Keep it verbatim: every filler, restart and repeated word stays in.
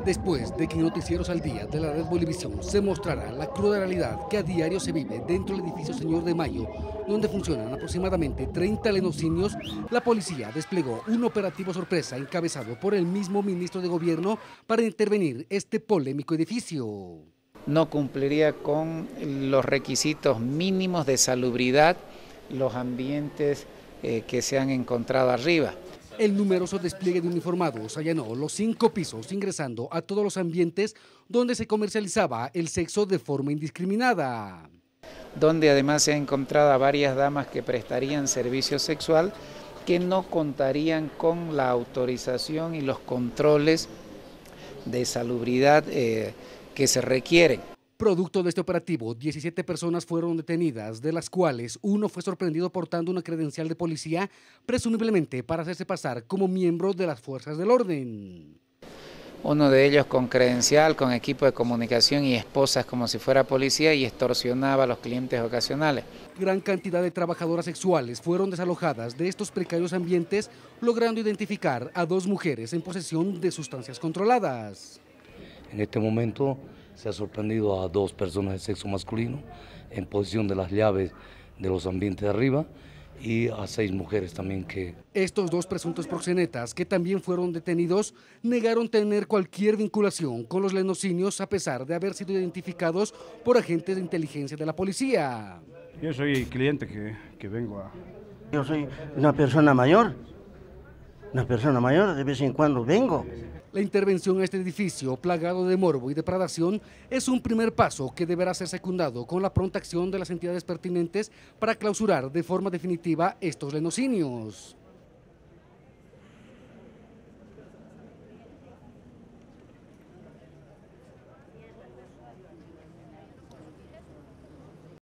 Después de que en Noticieros al Día de la Red Bolivisión se mostrará la cruda realidad que a diario se vive dentro del edificio Señor de Mayo, donde funcionan aproximadamente treinta lenocinios, la policía desplegó un operativo sorpresa encabezado por el mismo ministro de Gobierno para intervenir este polémico edificio. No cumpliría con los requisitos mínimos de salubridad los ambientes eh, que se han encontrado arriba. El numeroso despliegue de uniformados allanó los cinco pisos, ingresando a todos los ambientes donde se comercializaba el sexo de forma indiscriminada. Donde además se ha encontrado a varias damas que prestarían servicio sexual que no contarían con la autorización y los controles de salubridad eh, que se requieren. Producto de este operativo, diecisiete personas fueron detenidas, de las cuales uno fue sorprendido portando una credencial de policía, presumiblemente para hacerse pasar como miembro de las fuerzas del orden. Uno de ellos con credencial, con equipo de comunicación y esposas como si fuera policía y extorsionaba a los clientes ocasionales. Gran cantidad de trabajadoras sexuales fueron desalojadas de estos precarios ambientes, logrando identificar a dos mujeres en posesión de sustancias controladas. En este momento se ha sorprendido a dos personas de sexo masculino en posesión de las llaves de los ambientes de arriba y a seis mujeres también que... Estos dos presuntos proxenetas, que también fueron detenidos, negaron tener cualquier vinculación con los lenocinios a pesar de haber sido identificados por agentes de inteligencia de la policía. Yo soy cliente que, que vengo a... Yo soy una persona mayor, una persona mayor, de vez en cuando vengo. La intervención a este edificio, plagado de morbo y depredación, es un primer paso que deberá ser secundado con la pronta acción de las entidades pertinentes para clausurar de forma definitiva estos lenocinios.